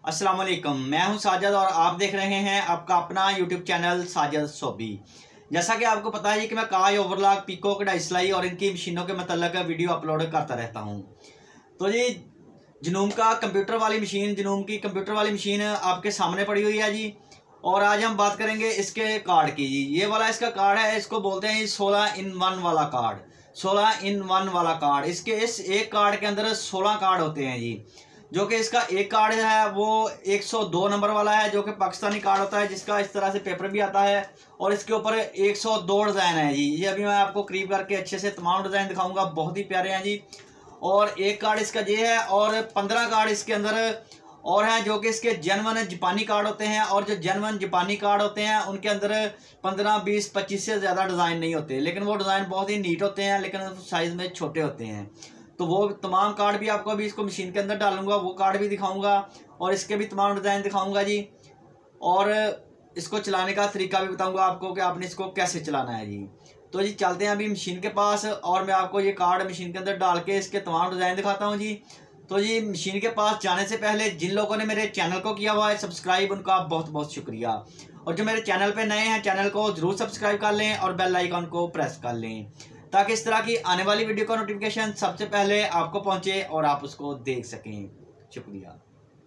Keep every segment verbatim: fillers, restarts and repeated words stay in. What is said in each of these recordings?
अस्सलाम वालेकुम, मैं हूं साजिद और आप देख रहे हैं आपका अपना यूट्यूब चैनल साजिद सोबी। जैसा कि आपको पता है कि मैं काज ओवरलॉक पिको कढ़ाई सिलाई और इनकी मशीनों के मतलब वीडियो अपलोड करता रहता हूं। तो जी जनूम का कंप्यूटर वाली मशीन जनूम की कंप्यूटर वाली मशीन आपके सामने पड़ी हुई है जी। और आज हम बात करेंगे इसके कार्ड की जी। ये वाला इसका कार्ड है, इसको बोलते हैं सोलह इन वन वाला कार्ड। सोलह इन वन वाला कार्ड, इसके इस एक कार्ड के अंदर सोलह कार्ड होते हैं जी। जो कि इसका एक कार्ड है वो एक सौ दो नंबर वाला है, जो कि पाकिस्तानी कार्ड होता है, जिसका इस तरह से पेपर भी आता है और इसके ऊपर एक सौ दो डिज़ाइन है जी। ये अभी मैं आपको करीब करके अच्छे से तमाम डिज़ाइन दिखाऊंगा, बहुत ही प्यारे हैं जी। और एक कार्ड इसका ये है और पंद्रह कार्ड इसके अंदर और हैं जो कि इसके जेन्युइन जापानी कार्ड होते हैं। और जो जेन्युइन जापानी कार्ड होते हैं उनके अंदर पंद्रह बीस पच्चीस से ज़्यादा डिज़ाइन नहीं होते, लेकिन वो डिज़ाइन बहुत ही नीट होते हैं, लेकिन साइज़ में छोटे होते हैं। तो वो तमाम कार्ड भी आपको अभी इसको मशीन के अंदर डालूंगा, वो कार्ड भी दिखाऊंगा और इसके भी तमाम डिज़ाइन दिखाऊंगा जी। और इसको चलाने का तरीका भी बताऊंगा आपको कि आपने इसको कैसे चलाना है जी। तो जी चलते हैं अभी मशीन के पास और मैं आपको ये कार्ड मशीन के अंदर डाल के इसके तमाम डिज़ाइन दिखाता हूँ जी। तो जी मशीन के पास जाने से पहले जिन लोगों ने मेरे चैनल को किया हुआ है सब्सक्राइब, उनका बहुत बहुत शुक्रिया। और जो मेरे चैनल पे नए हैं चैनल को ज़रूर सब्सक्राइब कर लें और बेल आइकन को प्रेस कर लें, ताकि इस तरह की आने वाली वीडियो का नोटिफिकेशन सबसे पहले आपको पहुंचे और आप उसको देख सकें। शुक्रिया।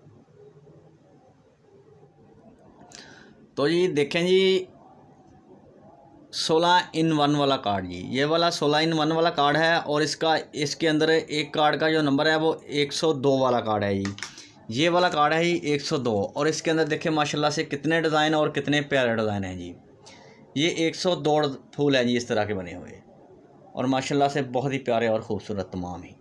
तो जी देखें जी सोलह इन वन वाला कार्ड जी, ये वाला सोलह इन वन वाला कार्ड है और इसका इसके अंदर एक कार्ड का जो नंबर है वो एक सौ दो वाला कार्ड है जी। ये वाला कार्ड है जी एक सौ दो और इसके अंदर देखें माशाल्लाह से कितने डिज़ाइन और कितने प्यारे डिज़ाइन हैं जी। ये एक सौ दो फूल है जी इस तरह के बने हुए और माशाल्लाह से बहुत ही प्यारे और ख़ूबसूरत तमाम ही।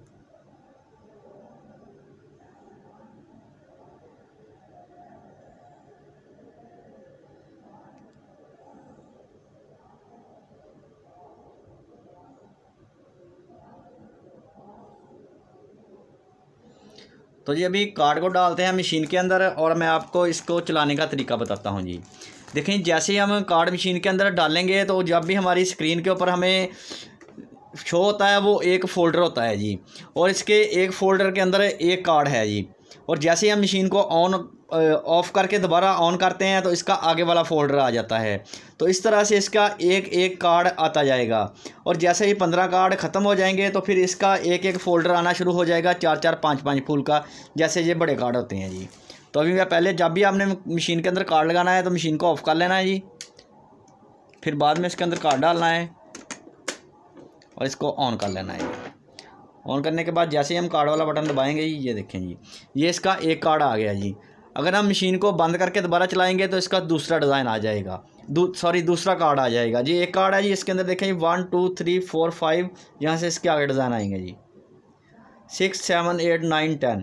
तो जी अभी कार्ड को डालते हैं मशीन के अंदर और मैं आपको इसको चलाने का तरीका बताता हूँ जी। देखें जैसे ही हम कार्ड मशीन के अंदर डालेंगे तो जब भी हमारी स्क्रीन के ऊपर हमें शो होता है वो एक फ़ोल्डर होता है जी। और इसके एक फ़ोल्डर के अंदर एक कार्ड है जी। और जैसे ही हम मशीन को ऑन ऑफ़ करके दोबारा ऑन करते हैं तो इसका आगे वाला फ़ोल्डर आ जाता है। तो इस तरह से इसका एक एक कार्ड आता जाएगा और जैसे ही पंद्रह कार्ड ख़त्म हो जाएंगे तो फिर इसका एक एक फ़ोल्डर आना शुरू हो जाएगा, चार चार पाँच पाँच फूल का, जैसे ये बड़े कार्ड होते हैं जी। तो अभी मैं पहले जब भी आपने मशीन के अंदर कार्ड लगाना है तो मशीन को ऑफ़ कर लेना है जी, फिर बाद में इसके अंदर कार्ड डालना है और इसको ऑन कर लेना है। ऑन करने के बाद जैसे ही हम कार्ड वाला बटन दबाएंगे जी, ये देखें जी ये इसका एक कार्ड आ गया जी। अगर हम मशीन को बंद करके दोबारा चलाएंगे तो इसका दूसरा डिज़ाइन आ जाएगा, दू सॉरी दूसरा कार्ड आ जाएगा जी। एक कार्ड है जी इसके अंदर देखें जी one two three four five, यहाँ से इसके आगे डिज़ाइन आएंगे जी six seven eight nine ten.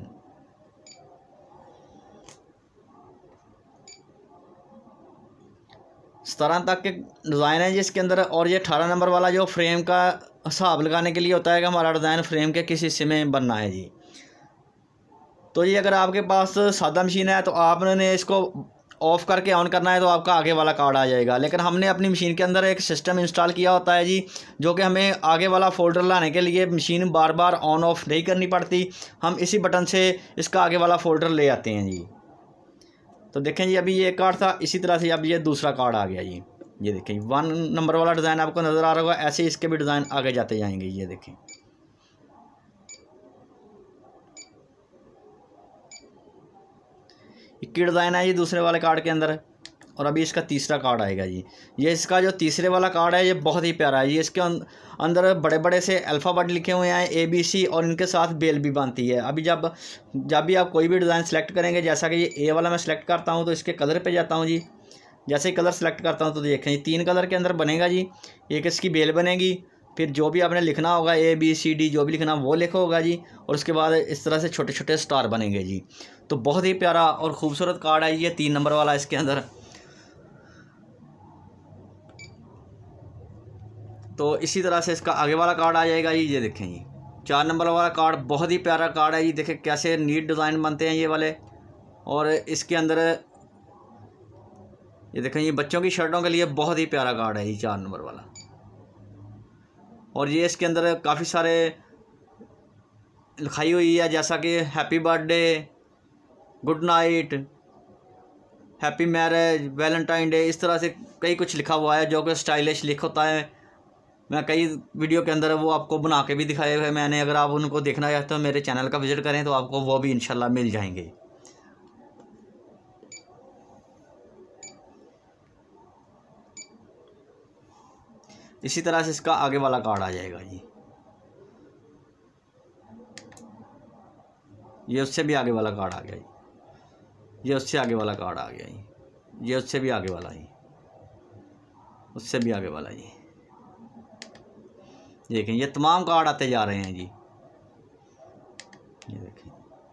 सत्रह तक के डिज़ाइन है जी इसके अंदर। और ये अठारह नंबर वाला जो फ्रेम का हिसाब लगाने के लिए होता है कि हमारा डिज़ाइन फ्रेम के किस हिस्से में बनना है जी। तो ये अगर आपके पास सादा मशीन है तो आपने इसको ऑफ़ करके ऑन करना है तो आपका आगे वाला कार्ड आ जाएगा। लेकिन हमने अपनी मशीन के अंदर एक सिस्टम इंस्टॉल किया होता है जी, जो कि हमें आगे वाला फ़ोल्डर लाने के लिए मशीन बार बार ऑन ऑफ़ नहीं करनी पड़ती, हम इसी बटन से इसका आगे वाला फ़ोल्डर ले आते हैं जी। तो देखें जी अभी ये कार्ड था, इसी तरह से अब ये दूसरा कार्ड आ गया जी। ये देखें वन नंबर वाला डिज़ाइन आपको नज़र आ रहा होगा, ऐसे इसके भी डिज़ाइन आगे जाते जाएंगे। ये देखें इक्की डिज़ाइन है जी दूसरे वाले कार्ड के अंदर और अभी इसका तीसरा कार्ड आएगा जी। ये इसका जो तीसरे वाला कार्ड है ये बहुत ही प्यारा है जी। इसके अंदर बड़े बड़े से अल्फ़ाबेट लिखे हुए हैं ए बी सी और इनके साथ बेल भी बनती है। अभी जब जब भी आप कोई भी डिज़ाइन सेलेक्ट करेंगे, जैसा कि ये ए वाला मैं सेलेक्ट करता हूँ तो इसके कलर पे जाता हूँ जी। जैसे ही कलर सेलेक्ट करता हूँ तो देखें तीन कलर के अंदर बनेगा जी। एक इसकी बेल बनेगी, फिर जो भी आपने लिखना होगा ए बी सी डी जो भी लिखना वो लिखा होगा जी, और उसके बाद इस तरह से छोटे छोटे स्टार बनेंगे जी। तो बहुत ही प्यारा और ख़ूबसूरत कार्ड है ये तीन नंबर वाला इसके अंदर। तो इसी तरह से इसका आगे वाला कार्ड आ जाएगा जी। ये देखें जी चार नंबर वाला कार्ड बहुत ही प्यारा कार्ड है जी। देखें कैसे नीट डिज़ाइन बनते हैं ये वाले। और इसके अंदर ये देखें ये बच्चों की शर्टों के लिए बहुत ही प्यारा कार्ड है ये चार नंबर वाला। और ये इसके अंदर काफ़ी सारे लिखाई हुई है, जैसा कि happy birthday, good night, happy marriage, Valentine day, इस तरह से कई कुछ लिखा हुआ है जो कि स्टाइलिश लिख होता है। मैं कई वीडियो के अंदर वो आपको बना के भी दिखाए हुए मैंने। अगर आप उनको देखना चाहते हो मेरे चैनल का विज़िट करें तो आपको वो भी इंशाल्लाह मिल जाएंगे। इसी तरह से इसका आगे वाला कार्ड आ जाएगा जी। ये उससे भी आगे वाला कार्ड आ गया जी। ये उससे आगे वाला कार्ड आ गया जी। ये उससे भी आगे वाला जी। उससे भी आगे वाला जी। देखें ये तमाम कार्ड आते जा रहे हैं जी। ये देखें,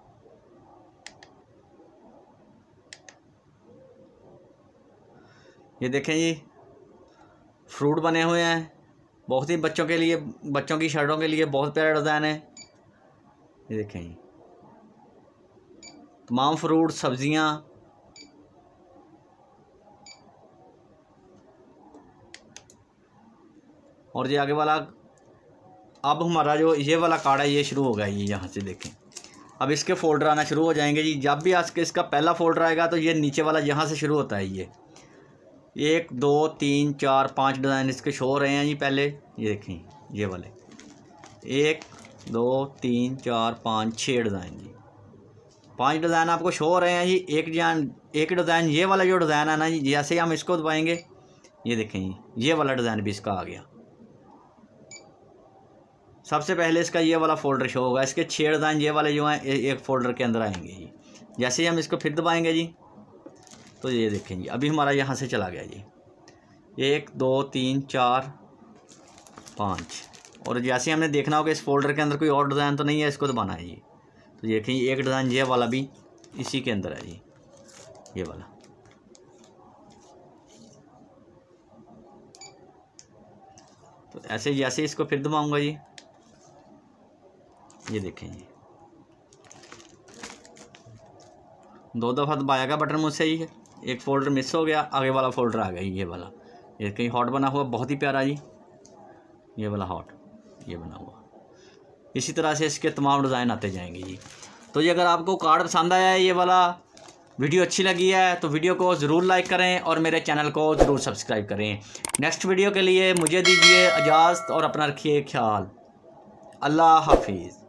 ये देखें जी, फ्रूट बने हुए हैं। बहुत ही बच्चों के लिए, बच्चों की शर्टों के लिए बहुत प्यारा डिज़ाइन है। ये देखें जी, तमाम फ्रूट, सब्जियां, और ये आगे वाला। अब हमारा जो ये वाला कार्ड है ये शुरू हो गया ये यहाँ से देखें। अब इसके फोल्डर आना शुरू हो जाएंगे जी। जब भी आज इसका पहला फोल्डर आएगा तो ये नीचे वाला यहाँ से शुरू होता है। ये एक दो तीन चार पाँच डिज़ाइन इसके शो हो रहे हैं जी। पहले ये देखें ये वाले, एक दो तीन चार पाँच छः डिज़ाइन जी। पांच डिज़ाइन आपको शो हो रहे हैं जी। एक डिज़ाइन एक डिज़ाइन ये वाला जो डिज़ाइन है ना जी, जैसे हम इसको दबाएंगे ये देखें जी, ये वाला डिज़ाइन भी इसका आ गया। सबसे पहले इसका ये वाला फ़ोल्डर शो होगा। इसके छः डिज़ाइन ये वाले जो हैं एक फ़ोल्डर के अंदर आएंगे जी। जैसे ही हम इसको फिर दबाएंगे जी तो ये देखें जी, अभी हमारा यहाँ से चला गया जी। एक दो तीन चार पाँच, और जैसे हमने देखना होगा इस फोल्डर के अंदर कोई और डिज़ाइन तो नहीं है, इसको दबाना है जी। तो देखें एक डिज़ाइन ये वाला भी इसी के अंदर है जी, ये वाला। तो ऐसे जैसे इसको फिर दबाऊंगा जी, ये देखें जी, दो दफ़ा दबाएगा बटन मुझसे ही, एक फ़ोल्डर मिस हो गया, आगे वाला फ़ोल्डर आ गया ये वाला। ये कहीं हॉट बना हुआ, बहुत ही प्यारा जी, ये वाला हॉट ये बना हुआ। इसी तरह से इसके तमाम डिज़ाइन आते जाएंगे जी। तो ये अगर आपको कार्ड पसंद आया है, ये वाला वीडियो अच्छी लगी है तो वीडियो को ज़रूर लाइक करें और मेरे चैनल को ज़रूर सब्सक्राइब करें। नेक्स्ट वीडियो के लिए मुझे दीजिए इजाज़त और अपना रखिए ख्याल। अल्लाह हाफिज़।